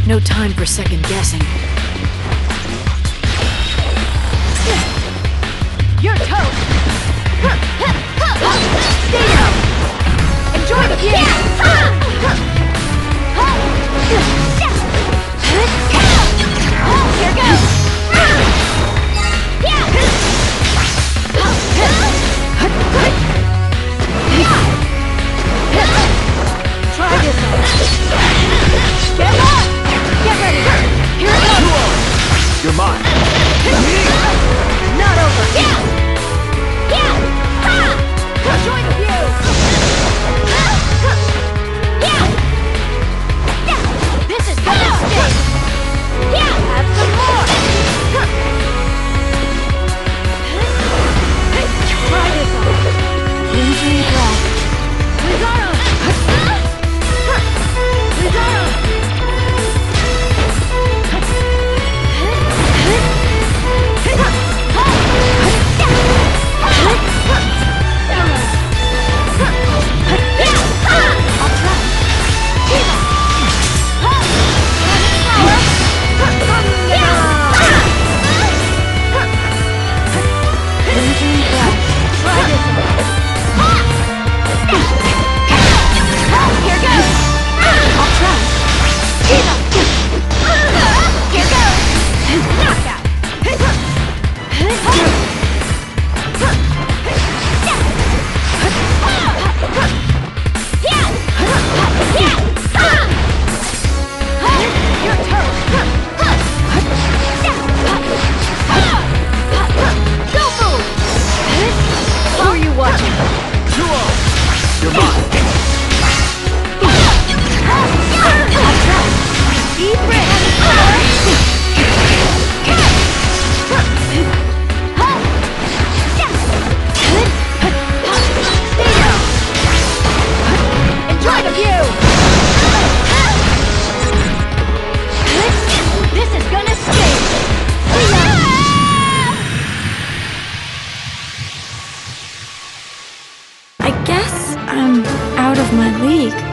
No time for second guessing. You're toast! Stay down! Enjoy the view! Here goes! Try this out! Get up! Get ready! Here it goes! You're mine! Not over! Enjoy the view! This is gonna stick! Have some more! Try this on! Losing breath. Lizardo! Lizardo! I guess I'm out of my league.